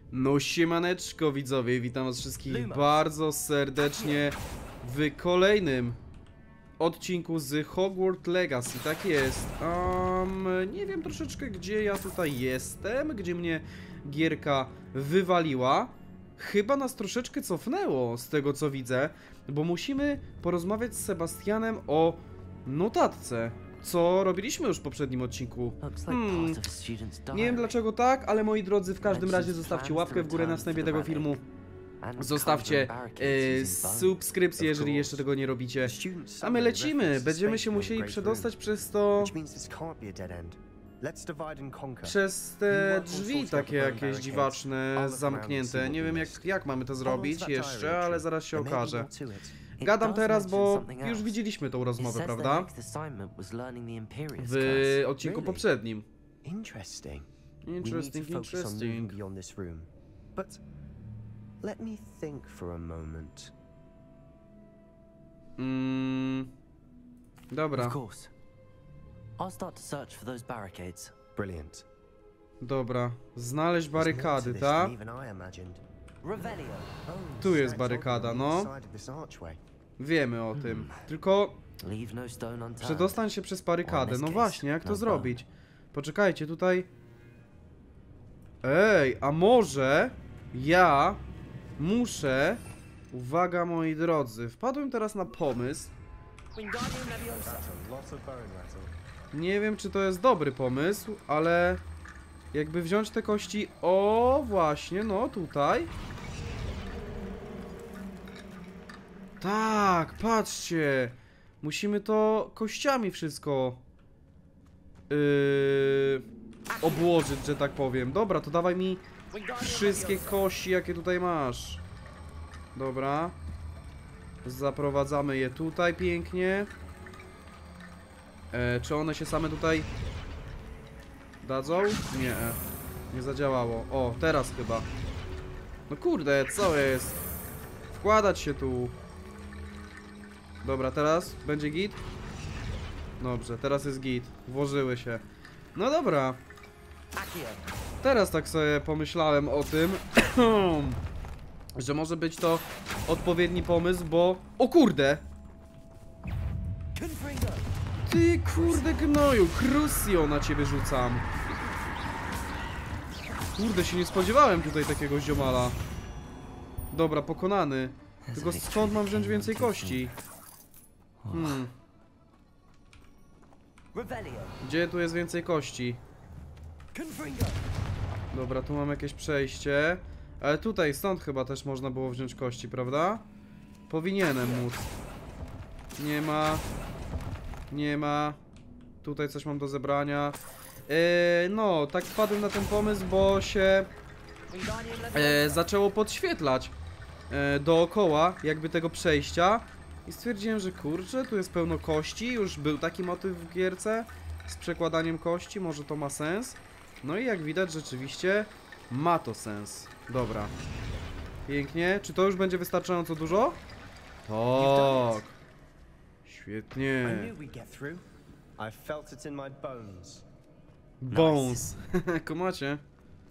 No siemaneczko widzowie, witam was wszystkich bardzo serdecznie w kolejnym odcinku z Hogwarts Legacy, tak jest. Nie wiem troszeczkę gdzie ja tutaj jestem, gdzie mnie gierka wywaliła. Chyba nas troszeczkę cofnęło z tego co widzę, bo musimy porozmawiać z Sebastianem o notatce. Co robiliśmy już w poprzednim odcinku. Nie wiem dlaczego tak, ale moi drodzy, w każdym razie zostawcie łapkę w górę na wstępie tego filmu. Zostawcie subskrypcję, jeżeli jeszcze tego nie robicie. A my lecimy, będziemy się musieli przedostać przez to... Przez te drzwi takie jakieś dziwaczne, zamknięte. Nie wiem jak mamy to zrobić jeszcze, ale zaraz się okaże. Gadam teraz, bo już widzieliśmy tą rozmowę, prawda? W odcinku poprzednim. Interesting. Let me think for a moment. Dobra. Of course. I'll start to search for those barricades. Brilliant. Dobra. Znaleźć barykady, tak? Tu jest barykada, no. Wiemy o tym. Tylko przedostań się przez barykadę. No właśnie, jak to zrobić? Poczekajcie, tutaj... Ej, a może ja muszę... Uwaga moi drodzy, wpadłem teraz na pomysł. Nie wiem czy to jest dobry pomysł, ale... Jakby wziąć te kości... O, właśnie, no tutaj. Tak, patrzcie. Musimy to kościami wszystko obłożyć, że tak powiem. Dobra, to dawaj mi wszystkie kości, jakie tutaj masz. Dobra. Zaprowadzamy je tutaj pięknie. Czy one się same tutaj dadzą? Nie. Nie zadziałało. O, teraz chyba. No kurde, co jest? Wkładać się tu. Dobra, teraz będzie git? Dobrze, teraz jest git. Włożyły się. No dobra. Teraz tak sobie pomyślałem o tym, że może być to odpowiedni pomysł, bo... O kurde! Ty kurde gnoju, Crucio na ciebie rzucam. Kurde, się nie spodziewałem tutaj takiego ziomala. Dobra, pokonany. Tylko skąd mam wziąć więcej kości? Gdzie tu jest więcej kości? Dobra, tu mam jakieś przejście. Ale tutaj, stąd chyba też można było wziąć kości, prawda? Powinienem móc. Nie ma. Nie ma. Tutaj coś mam do zebrania. No, tak wpadłem na ten pomysł, bo się zaczęło podświetlać dookoła jakby tego przejścia. I stwierdziłem, że kurczę, tu jest pełno kości. Już był taki motyw w gierce z przekładaniem kości, może to ma sens. No i jak widać rzeczywiście ma to sens. Dobra. Pięknie. Czy to już będzie wystarczająco dużo? Tak. Świetnie. Bones. Kumacie?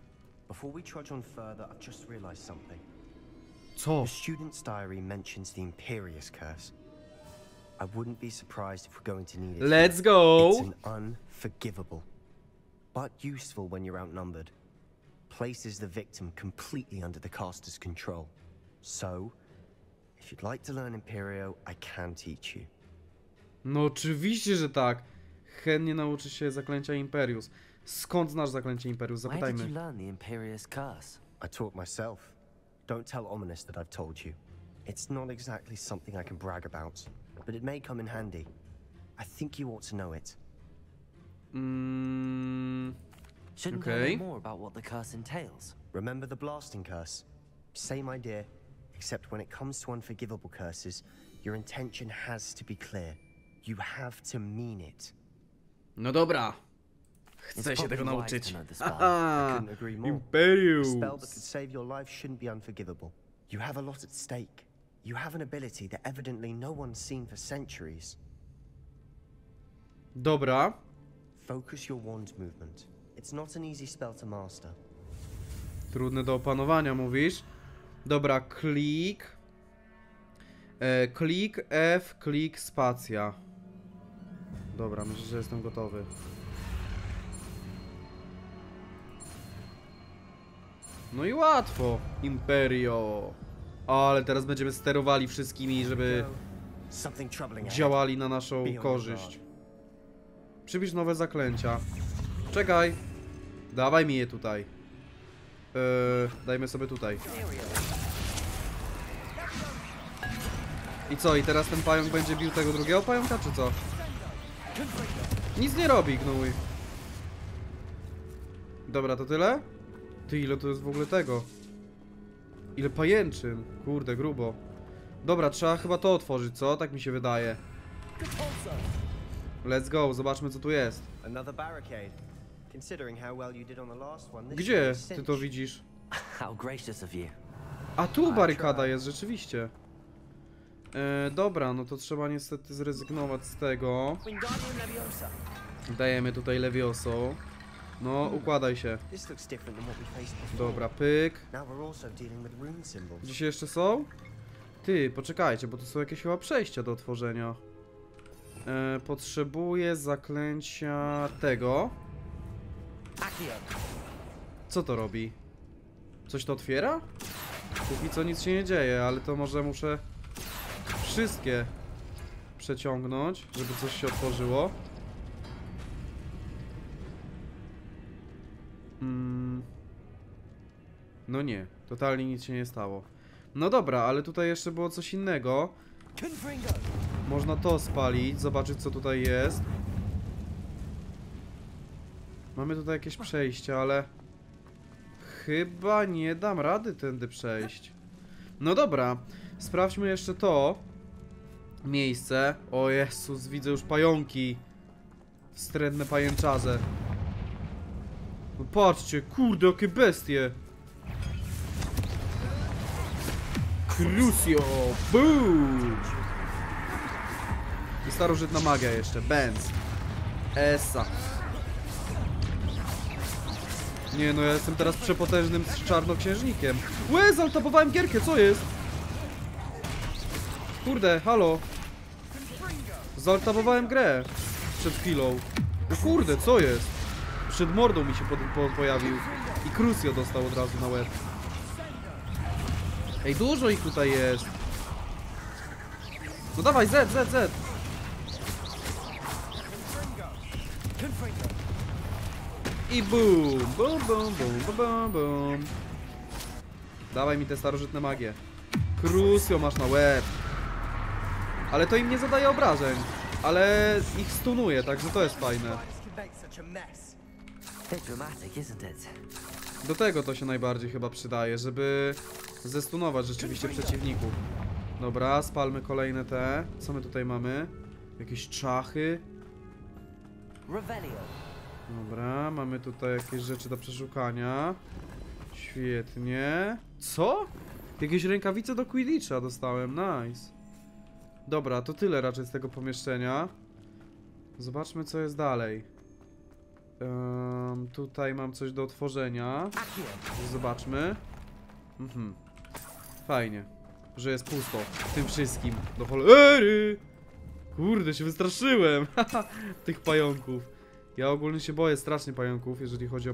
Co? The student's diary mentions the Imperious Curse. I wouldn't be surprised if we're going to need it. Let's go! It's an unforgivable, but useful when you're outnumbered. Places the victim completely under the caster's control. So, if you'd like to learn Imperio, I can teach you. No oczywiście, że tak. Chętnie nauczy się zaklęcia Imperius. Skąd znasz zaklęcie Imperius? Zapytajmy. Where did you learn the Imperious Curse? I taught myself. Don't tell Ominous that I've told you. It's not exactly something I can brag about, but it may come in handy. I think you ought to know it. Shouldn't I know more about what the curse entails? Remember the blasting curse? Same idea, except when it comes to unforgivable curses, your intention has to be clear. You have to mean it. No dobra. Chcę się tego nauczyć. Haha! A Imperius! spell that could save your life shouldn't be unforgivable. You have a lot at stake. You have an ability that evidently no one's seen for centuries. Dobra. Focus your wand movement. It's not an easy spell to master. Trudne do opanowania, mówisz? Dobra, klik. Klik F, klik spacja. Dobra, myślę, że jestem gotowy. No i łatwo, Imperio. Ale teraz będziemy sterowali wszystkimi, żeby działali na naszą korzyść. Przypisz nowe zaklęcia. Czekaj. Dawaj mi je tutaj. Dajmy sobie tutaj. I co? I teraz ten pająk będzie bił tego drugiego pająka, czy co? Nic nie robi, gnój. Dobra, to tyle? Ty, ile to jest w ogóle tego? Ile pajęczyn? Kurde, grubo. Dobra, trzeba chyba to otworzyć, co? Tak mi się wydaje. Let's go, zobaczmy co tu jest. Gdzie ty to widzisz? How gracious of you. A tu barykada jest, rzeczywiście. Dobra, no to trzeba niestety zrezygnować z tego. Dajemy tutaj Levioso. No, układaj się. Dobra, pyk. Gdzieś jeszcze są? Ty, poczekajcie, bo tu są jakieś chyba przejścia do otworzenia. Potrzebuję zaklęcia tego. Co to robi? Coś to otwiera? Póki co nic się nie dzieje, ale to może muszę wszystkie przeciągnąć, żeby coś się otworzyło. No nie, totalnie nic się nie stało. No dobra, ale tutaj jeszcze było coś innego. Można to spalić, zobaczyć co tutaj jest. Mamy tutaj jakieś przejście, ale chyba nie dam rady tędy przejść. No dobra, sprawdźmy jeszcze to miejsce. O Jezus, widzę już pająki. Wstrętne pajęczarze. No patrzcie, kurde, jakie bestie. Crucio, boom! I starożytna magia jeszcze, Benz. Essa. Nie no, ja jestem teraz przepotężnym czarnoksiężnikiem. Łe, zaltabowałem gierkę, co jest? Kurde, halo. Zaltabowałem grę przed chwilą. O kurde, co jest? Przed mordą mi się pojawił. I Crucio dostał od razu na łeb. Ej, dużo ich tutaj jest. No dawaj, Z. I boom, boom, boom, boom, boom, boom. Dawaj mi te starożytne magie. Crucio masz na łeb. Ale to im nie zadaje obrażeń. Ale ich stunuje, także to jest fajne. Do tego to się najbardziej chyba przydaje, żeby zestunować rzeczywiście przeciwników. Dobra, spalmy kolejne te. Co my tutaj mamy? Jakieś czachy. Dobra, mamy tutaj jakieś rzeczy do przeszukania. Świetnie. Co? Jakieś rękawice do Quidditcha dostałem, nice. Dobra, to tyle raczej z tego pomieszczenia. Zobaczmy co jest dalej. Tutaj mam coś do otworzenia. Zobaczmy. Fajnie, że jest pusto w tym wszystkim. Do cholery! Kurde, się wystraszyłem. Tych pająków. Ja ogólnie się boję strasznie pająków, jeżeli chodzi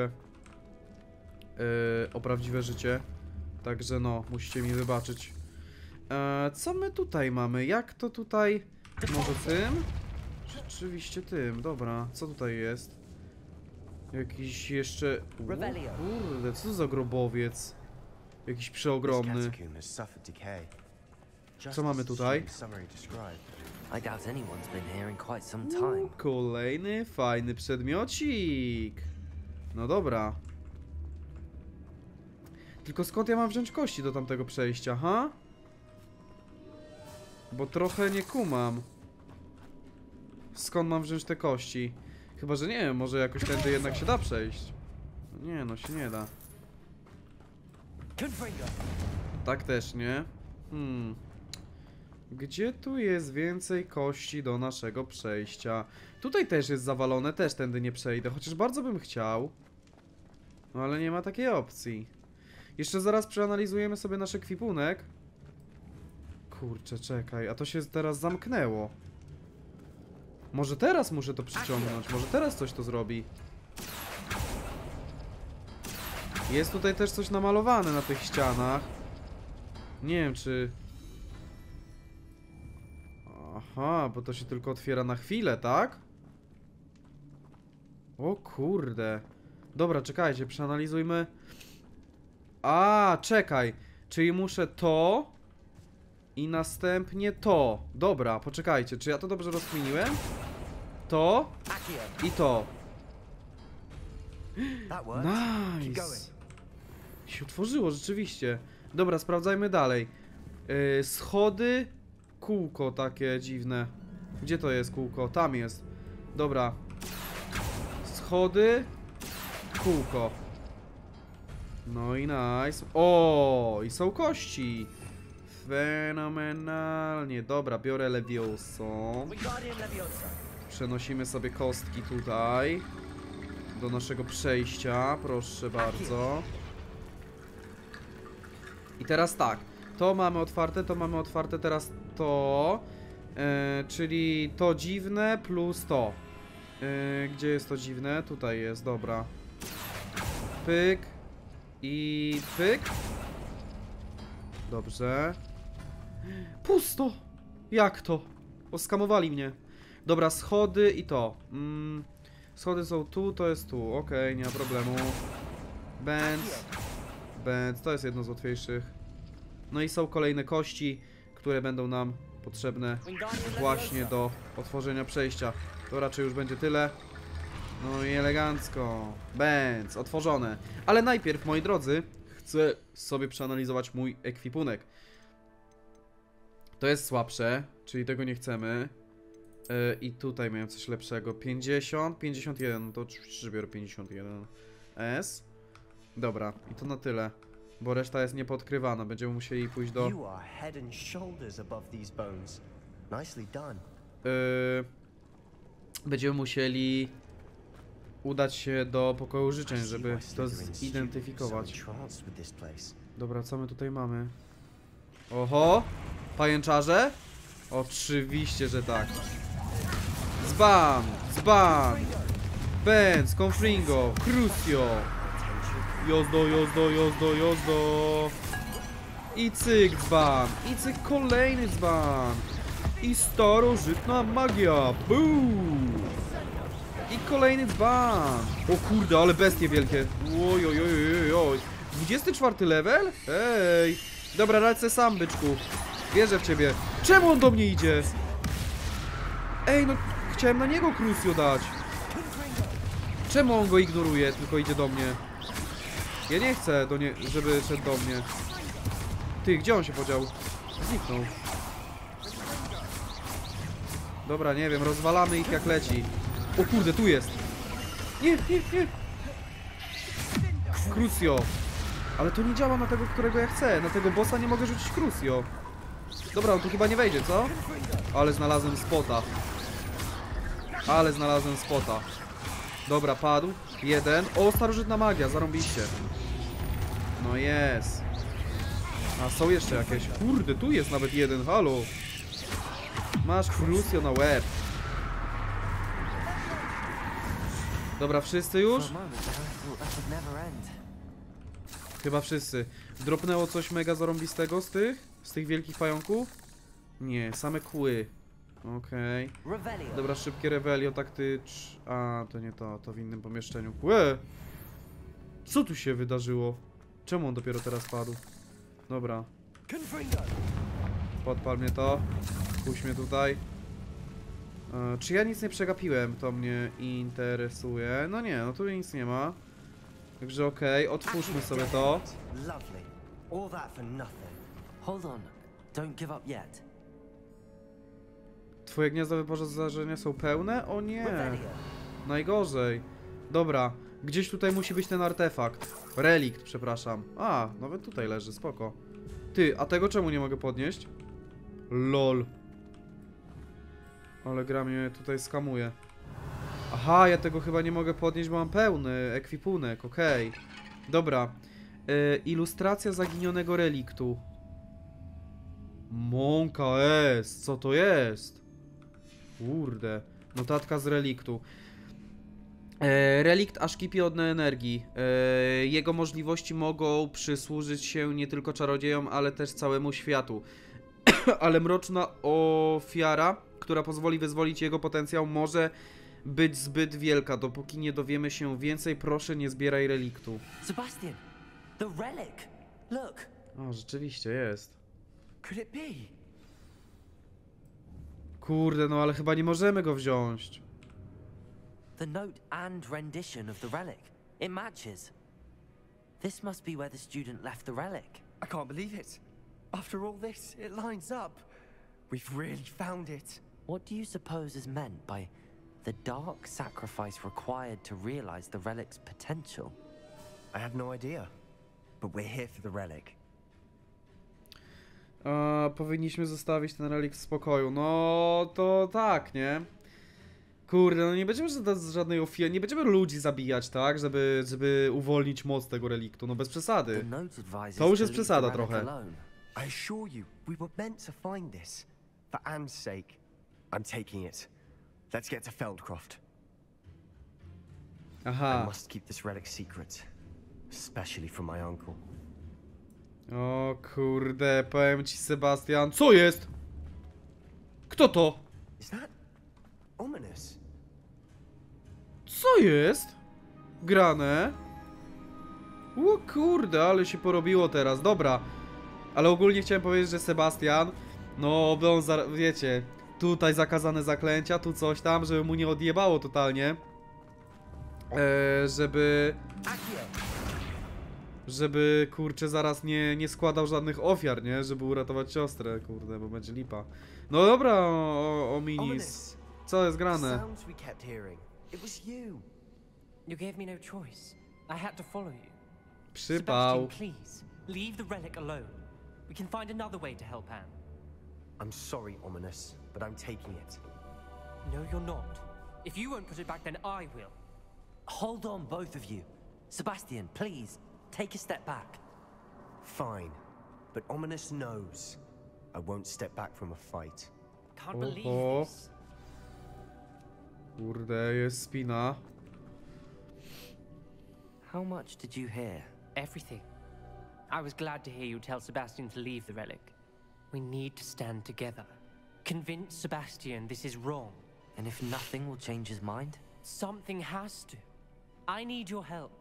o prawdziwe życie. Także no, musicie mi wybaczyć. Co my tutaj mamy? Jak to tutaj? Może tym? Rzeczywiście tym, dobra. Co tutaj jest? Jakiś jeszcze... Kurde, co to za grobowiec? Jakiś przeogromny. Co mamy tutaj? Kolejny fajny przedmiocik. No dobra. Tylko skąd ja mam wziąć kości do tamtego przejścia, ha? Bo trochę nie kumam. Skąd mam wziąć te kości? Chyba, że nie wiem, może jakoś tędy jednak się da przejść. No nie, no się nie da. Tak też nie. Gdzie tu jest więcej kości do naszego przejścia? Tutaj też jest zawalone, też tędy nie przejdę, chociaż bardzo bym chciał. No ale nie ma takiej opcji. Jeszcze zaraz przeanalizujemy sobie nasz ekwipunek. Kurczę, czekaj, a to się teraz zamknęło. Może teraz muszę to przyciągnąć, może teraz coś to zrobi. Jest tutaj też coś namalowane na tych ścianach. Nie wiem czy... Aha, bo to się tylko otwiera na chwilę, tak? O kurde. Dobra, czekajcie, przeanalizujmy. A, czekaj. Czyli muszę to i następnie to. Dobra, poczekajcie, czy ja to dobrze rozkminiłem? To i to. Nice. Się otworzyło, rzeczywiście. Dobra, sprawdzajmy dalej. Schody, kółko takie dziwne. Gdzie to jest kółko? Tam jest. Dobra. Schody, kółko. No i nice. O, i są kości. Fenomenalnie. Dobra, biorę Levioso. Przenosimy sobie kostki tutaj do naszego przejścia, proszę bardzo. I teraz tak, to mamy otwarte, teraz to, czyli to dziwne plus to. Gdzie jest to dziwne? Tutaj jest, dobra. Pyk i pyk. Dobrze. Pusto! Jak to? Oskamowali mnie. Dobra, schody i to. Schody są tu, to jest tu. Okej, nie ma problemu. Bęc, to jest jedno z łatwiejszych. No i są kolejne kości, które będą nam potrzebne właśnie do otworzenia przejścia. To raczej już będzie tyle. No i elegancko. Bęc, otworzone. Ale najpierw, moi drodzy, chcę sobie przeanalizować mój ekwipunek. To jest słabsze, czyli tego nie chcemy. I tutaj miałem coś lepszego. 50, 51, to oczywiście biorę 51 S. Dobra, i to na tyle, bo reszta jest niepodkrywana. Będziemy musieli pójść do... Będziemy musieli udać się do pokoju życzeń, żeby to zidentyfikować. Dobra, co my tutaj mamy? Oho! Pajęczarze? Oczywiście, że tak. Zban! Zban! Benz, Confringo, Crucio. Jozdo, jozdo, jozdo, jozdo. I cyk dzban. I cyk kolejny dzban. I starożytna magia. Boom! I kolejny dzban. O kurde, ale bestie wielkie. Oj, oj, oj, oj, oj. 24 level? Ej. Dobra, lecę sam, byczku. Wierzę w ciebie. Czemu on do mnie idzie? Ej, no chciałem na niego Crucio dać. Czemu on go ignoruje, tylko idzie do mnie? Ja nie chcę, żeby szedł do mnie. Ty, gdzie on się podział? Zniknął. Dobra, nie wiem, rozwalamy ich jak leci. O kurde, tu jest. Nie, nie, nie. Crucio. Ale to nie działa na tego, którego ja chcę. Na tego bossa nie mogę rzucić Crucio. Dobra, on tu chyba nie wejdzie, co? Ale znalazłem spota. Ale znalazłem spota. Dobra, padł. Jeden. O, starożytna magia, zarąbiście. No jest. A są jeszcze jakieś. Kurde, tu jest nawet jeden, halo. Masz Crucio na łeb. Dobra, wszyscy już? Chyba wszyscy. Dropnęło coś mega zarąbistego z tych wielkich pająków? Nie, same kły. Okej. Dobra, szybkie revelio taktycz. A, to nie to, to w innym pomieszczeniu. Łe! Co tu się wydarzyło? Czemu on dopiero teraz padł? Dobra. Podpal mnie to. Puść mnie tutaj. Czy ja nic nie przegapiłem? To mnie interesuje. No nie, no tu nic nie ma. Także okej, otwórzmy sobie to. Hold on. Don't give up yet. Twoje gniazda wyposażenia są pełne? O nie! Najgorzej. Dobra, gdzieś tutaj musi być ten artefakt. Relikt, przepraszam. A, nawet tutaj leży, spoko. Ty, a tego czemu nie mogę podnieść? LOL. Ale gra mnie tutaj skamuje. Aha, ja tego chyba nie mogę podnieść, bo mam pełny ekwipunek, okej. Dobra. Ilustracja zaginionego reliktu. Mąka jest. Co to jest? Kurde. Notatka z reliktu. Relikt aż kipi od energii. Jego możliwości mogą przysłużyć się nie tylko czarodziejom, ale też całemu światu. Ale mroczna ofiara, która pozwoli wyzwolić jego potencjał, może być zbyt wielka. Dopóki nie dowiemy się więcej, proszę nie zbieraj reliktu. Sebastian, the relic. Look. O, rzeczywiście jest. Could it be? Kurde, no ale chyba nie możemy go wziąć. The note and rendition of the relic. It matches. This must be where the student left the relic. I can't believe it. After all this, it lines up. We've really found it. What do you suppose is meant by the dark sacrifice required to realize the relic's potential? I have no idea. But we're here for the relic. Powinniśmy zostawić ten relik w spokoju. No, to tak, nie? Kurde, no nie będziemy żadnej ofiary, nie będziemy ludzi zabijać, tak? Żeby uwolnić moc tego reliktu, no bez przesady. To już jest przesada trochę. I assure you, we were meant to find this. For Anne's sake. I'm taking it. Let's get to Feldcroft. Aha. I must keep this relic secret. Especially from my uncle. O kurde, powiem ci, Sebastian. Co jest? Kto to? Is that ominous? Co jest? Grane? O kurde, ale się porobiło teraz. Dobra. Ale ogólnie chciałem powiedzieć, że Sebastian, no by on, wiecie, tutaj zakazane zaklęcia, tu coś tam, żeby mu nie odjebało totalnie. Żeby, kurczę, zaraz nie składał żadnych ofiar, nie? Żeby uratować siostrę, kurde, bo będzie lipa. No dobra, o minis. Co jest grane? Sounds we kept hearing. It was you. You gave me no choice. I had to follow you. Przypał. Sebastian, please, leave the relic alone. We can find another way to help Anne. I'm sorry, Ominous, but I'm taking it. No, you're not. If you won't put it back, then I will. Hold on, both of you. Sebastian, please, take a step back. Fine, but Ominous knows I won't step back from a fight. Can't believe Oho. this. Kurde, jest spina. How much did you hear? Everything. I was glad to hear you tell Sebastian to leave the relic. We need to stand together. Convince Sebastian this is wrong. And if nothing will change his mind? Something has to. I need your help.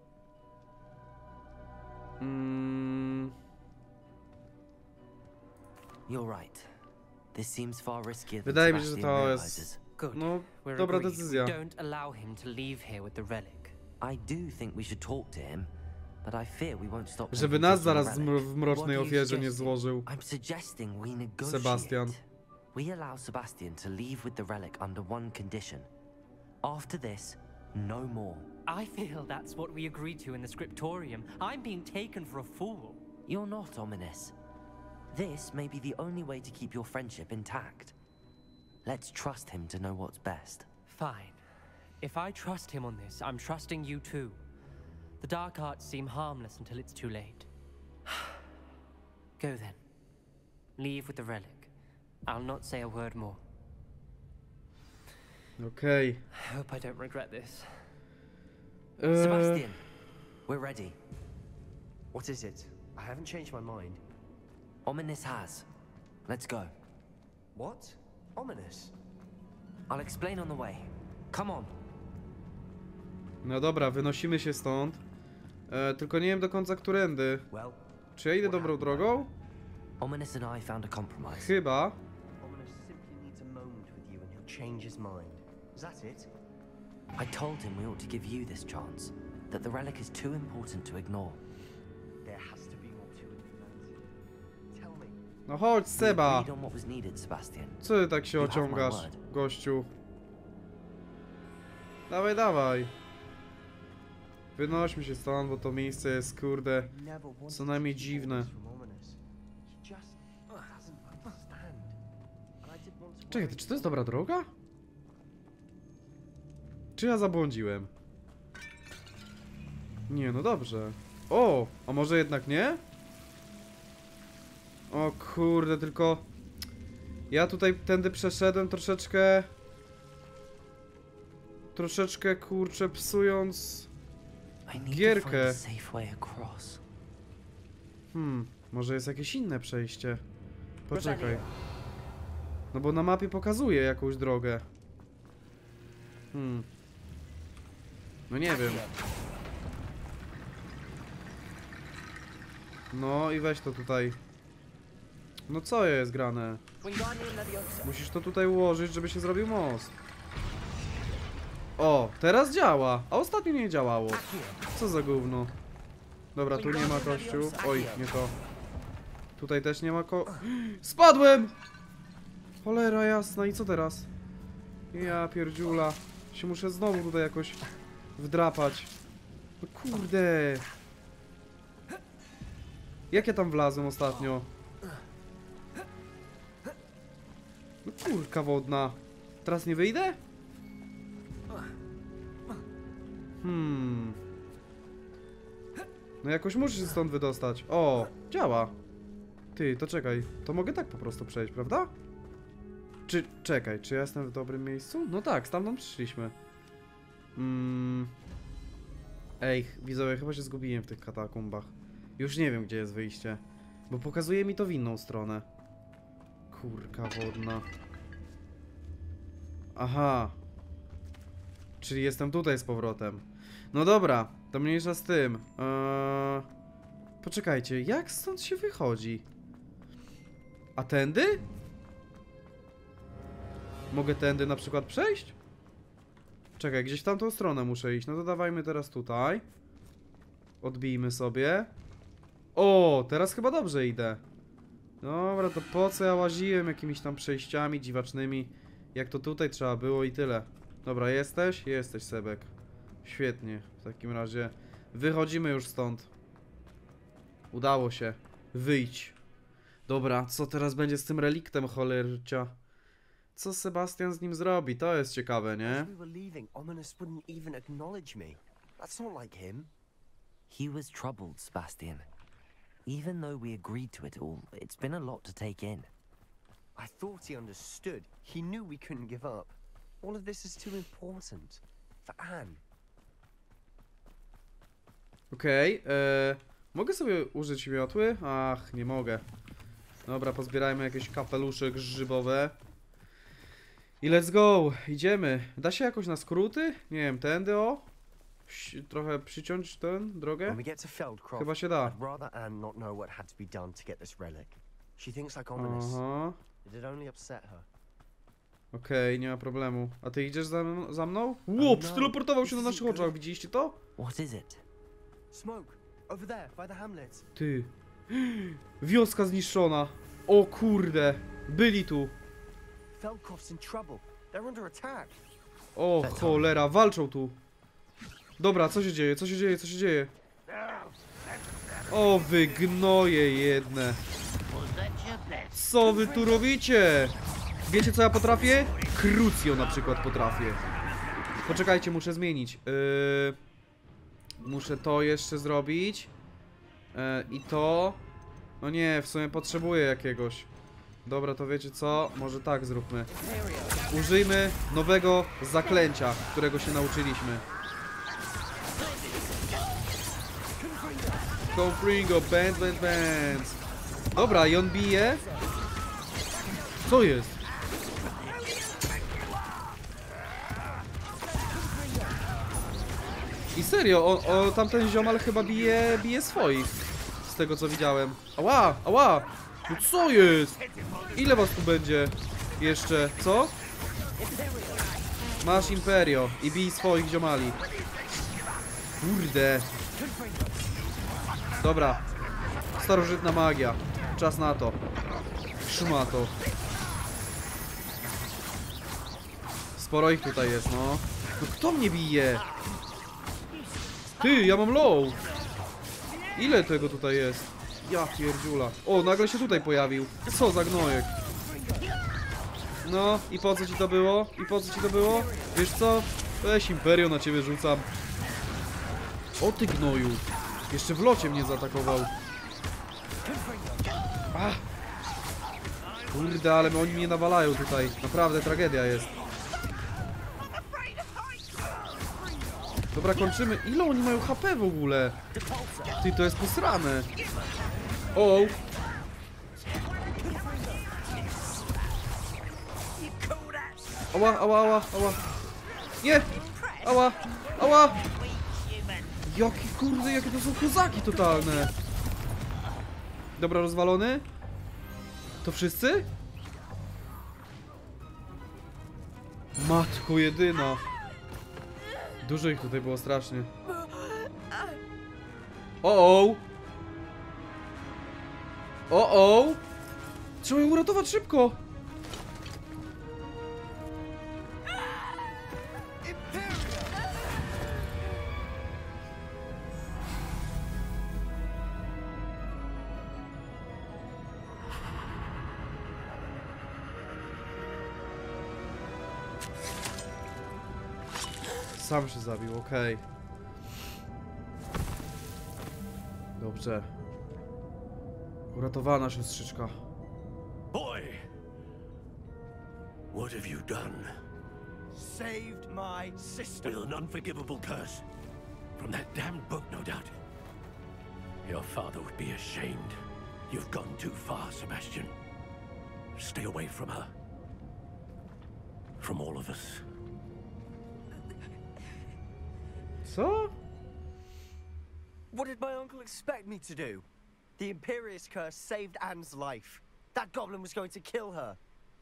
You're right. This seems far riskier than Wydaje mi się, że Sebastian to realizes. jest, Good. no, We're dobra agreed. decyzja. Don't allow him to leave here with the relic. I do think we should talk to him, but I fear we won't stop him Żeby from nas taking the zaraz relic. w mrocznej What do you ofierze nie suggest? złożył. I'm suggesting we negotiate. Sebastian. We allow Sebastian to leave with the relic under one condition. After this, no more. I feel that's what we agreed to in the scriptorium. I'm being taken for a fool. You're not ominous. This may be the only way to keep your friendship intact. Let's trust him to know what's best. Fine. If I trust him on this, I'm trusting you too. The dark arts seem harmless until it's too late. Go then. Leave with the relic. I'll not say a word more. Okej. I hope I don't regret this. Sebastian, we're ready. What is it? I haven't changed my mind. Ominous has. Let's go. What? Ominous? I'll explain on the way. Come on. No dobra, wynosimy się stąd. Tylko nie wiem do końca którędy. Well, Czy ja idę dobrą drogą? Ominous and I found a compromise. Chyba. Ominous simply needs a moment with you and he'll change his mind. Is that it? I told him we ought to give you this chance. That the relic is too important to ignore. There has to be more to it than that. Tell me. No chodź, We Seba. agreed on what was needed, Sebastian. Co ty tak się You have my ociągasz, word. gościu? Dawaj, dawaj. Wynośmy się stąd, bo to miejsce jest, kurde, co najmniej dziwne. Czekaj, czy to jest dobra droga? Czy ja zabłądziłem? Nie, no dobrze. O, a może jednak nie? O kurde, tylko... Ja tutaj tędy przeszedłem troszeczkę... Troszeczkę, kurczę, psując... gierkę. Może jest jakieś inne przejście. Poczekaj. No bo na mapie pokazuje jakąś drogę. No nie wiem. No i weź to tutaj. No co jest grane? Musisz to tutaj ułożyć, żeby się zrobił most. O, teraz działa, a ostatnio nie działało. Co za gówno. Dobra, tu nie ma kościół. Oj, nie to. Tutaj też nie ma Spadłem! Cholera jasna, i co teraz? Ja pierdziula. Się muszę znowu tutaj jakoś wdrapać. No kurde. Jak ja tam wlazłem ostatnio? No kurka wodna. Teraz nie wyjdę? No jakoś muszę się stąd wydostać. O, działa. Ty, to czekaj. To mogę tak po prostu przejść, prawda? Czy, czekaj, czy ja jestem w dobrym miejscu? No tak, stamtąd przyszliśmy. Ej, widzowie, chyba się zgubiłem w tych katakumbach. Już nie wiem, gdzie jest wyjście. Bo pokazuje mi to w inną stronę. Kurka wodna. Aha. Czyli jestem tutaj z powrotem. No dobra, to mniejsza z tym. Poczekajcie, jak stąd się wychodzi? A tędy? Mogę tędy na przykład przejść? Czekaj, gdzieś w tamtą stronę muszę iść. No to dawajmy teraz tutaj. Odbijmy sobie. O, teraz chyba dobrze idę. Dobra, to po co ja łaziłem jakimiś tam przejściami dziwacznymi? Jak to tutaj trzeba było i tyle. Dobra, jesteś? Jesteś, Sebek. Świetnie, w takim razie wychodzimy już stąd. Udało się. Wyjdź. Dobra, co teraz będzie z tym reliktem, cholercia? Co Sebastian z nim zrobi? To jest ciekawe, nie? He was troubled, Sebastian. Even though we agreed to it all, it's been a lot to take in. I thought he understood. He knew we couldn't give up. All of this is too important. For Anne. Okej, mogę sobie użyć miotły? Ach, nie mogę. Dobra, pozbierajmy jakieś kapelusze grzybowe. I let's go, idziemy. Da się jakoś na skróty? Nie wiem, tędy o? Trochę przyciąć tę drogę? Chyba się da. Aha. Okej, nie ma problemu. A ty idziesz za mną? Ło, przeteleportował się na naszych oczach, widzieliście to? What is it? Smoke, over there, by the hamlet. Ty. Wioska zniszczona. O kurde. Byli tu. Feldkopf's in trouble. They're under attack. O cholera, walczą tu. Dobra, co się dzieje? Co się dzieje? Co się dzieje? O wy gnoje jedne. Co wy tu robicie? Wiecie co ja potrafię? Crucio na przykład potrafię. Poczekajcie, muszę zmienić. Muszę to jeszcze zrobić. I to. No nie, w sumie potrzebuję jakiegoś. Dobra, to wiecie co? Może tak zróbmy. Użyjmy nowego zaklęcia, którego się nauczyliśmy. Confringo, band. Dobra, i on bije. Co jest? I serio, tamten ziomal chyba bije swoich. Z tego co widziałem. Ała, ała! No co jest? Ile was tu będzie? Jeszcze, co? Masz Imperio i bij swoich ziomali. Kurde. Dobra. Starożytna magia. Czas na to. Szmato. Sporo ich tutaj jest, no. No kto mnie bije? Ty, ja mam low. Ile tego tutaj jest? Ja pierdziula. O, nagle się tutaj pojawił. Co za gnojek. No, i po co ci to było? I po co ci to było? Wiesz co? Weź Imperio, na ciebie rzucam. O ty gnoju. Jeszcze w locie mnie zaatakował. Ach. Kurde, ale oni mnie nawalają tutaj. Naprawdę tragedia jest. Dobra, kończymy. Ile oni mają HP w ogóle? Ty, to jest posrane. O! Ała, ała, ała, ała. Nie! Ała, ała! Jakie kurde, jakie to są kozaki totalne. Dobra, rozwalony. To wszyscy? Matko jedyna. Dużo ich tutaj było strasznie. O-o! O-o! Trzeba ją uratować szybko! Sam się zabił, okej. Dobrze. Uratowana siostrzyczka. Boy! What have you done? Saved my sister. With an unforgivable curse. From that damned book, no doubt. Your father would be ashamed. You've gone too far, Sebastian. Stay away from her. From all of us. Co? What did my uncle expect me to do? The Imperious curse saved Anne's life. That goblin was going to kill her.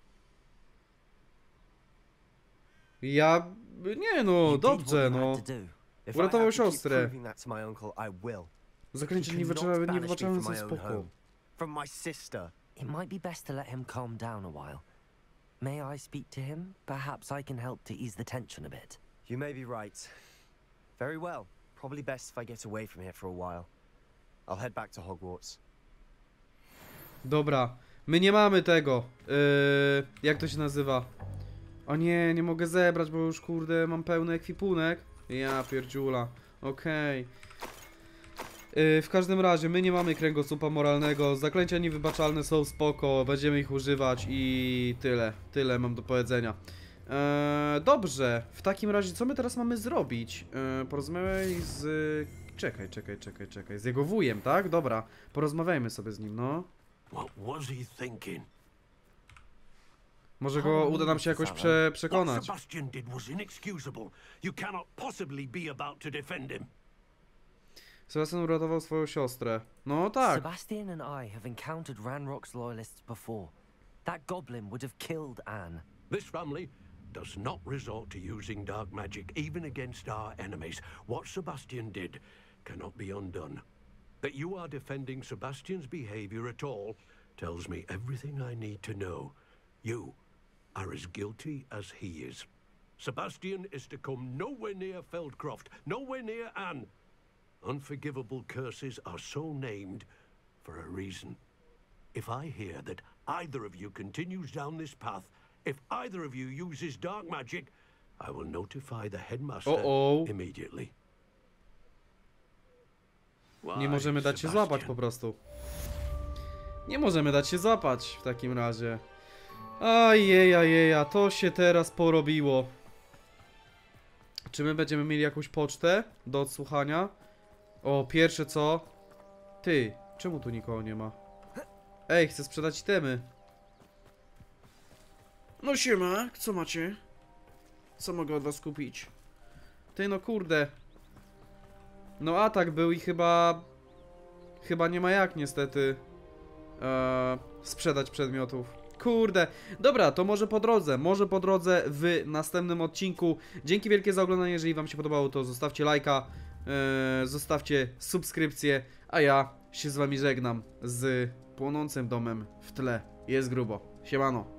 Ja... Nie no, dobrze no. Uratował siostrę. Zaklęcie niewybaczalne są spoko. From my sister. It might be best to let him calm down a while. May I speak to him? Perhaps I can help to ease the tension a bit. You may be right. Very well. Probably best if I get away from here for a while. I'll head back to Hogwarts. Dobra, my nie mamy tego. Jak to się nazywa? O nie, nie mogę zebrać, bo już kurde mam pełny ekwipunek. Ja pierdziula. Okej. W każdym razie, my nie mamy kręgosłupa moralnego. Zaklęcia niewybaczalne są spoko. Będziemy ich używać i tyle. Tyle mam do powiedzenia. Dobrze, w takim razie co my teraz mamy zrobić? Porozmawiaj z... Czekaj. Z jego wujem, tak? Dobra, porozmawiajmy sobie z nim, no. What was he thinking? Może go uda nam się jakoś What przekonać. Sebastian did was inexcusable. You cannot possibly be about to defend him. Sebastian uratował swoją siostrę. No tak. Sebastian and I have encountered Ranrock's loyalists before. That goblin would have killed Anne. This family does not resort to using dark magic even against our enemies. What Sebastian did cannot be undone. That you are defending Sebastian's behavior at all tells me everything I need to know. You are as guilty as he is. Sebastian is to come nowhere near Feldcroft, nowhere near Anne. Unforgivable curses are so named for a reason. If I hear that either of you continues down this path, if either of you uses dark magic, I will notify the headmaster immediately. Nie możemy dać się złapać po prostu. Nie możemy dać się złapać w takim razie. Ajeja, to się teraz porobiło. Czy my będziemy mieli jakąś pocztę do odsłuchania? O, pierwsze co? Ty, czemu tu nikogo nie ma? Ej, chcę sprzedać itemy. No siema, co macie? Co mogę od was kupić? Ty, no kurde. No atak był i chyba nie ma jak niestety sprzedać przedmiotów. Kurde, dobra, to może po drodze w następnym odcinku. Dzięki wielkie za oglądanie, jeżeli wam się podobało, to zostawcie lajka, zostawcie subskrypcję, a ja się z wami żegnam z płonącym domem w tle. Jest grubo. Siemano.